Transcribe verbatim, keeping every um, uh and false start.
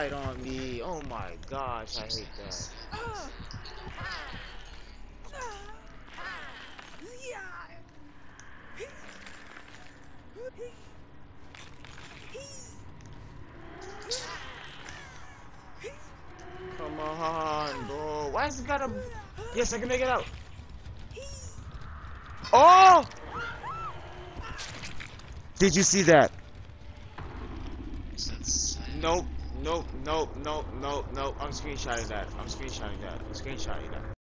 Right on me. Oh my gosh, I hate that. Come on, bro. Why is it gotta? Yes, I can make it out. Oh! Did you see that? Nope, nope, nope, nope, nope, nope. I'm screenshotting that. I'm screenshotting that. I'm screenshotting that.